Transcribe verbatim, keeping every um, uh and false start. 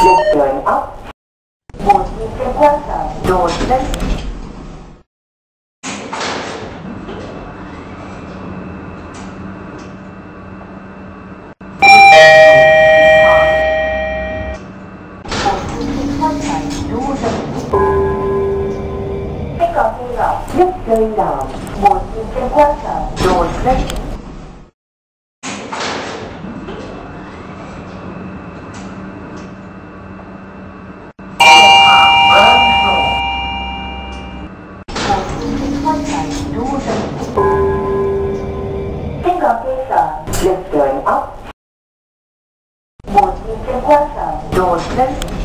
Lifting up. Musik Wasser. Loslassen. Hãy còn hy vọng giúp rơi lọ một chiếc chân quá sợ đồ rất Hãy còn hy vọng giúp rơi ốc một chiếc chân quá sợ đồ rất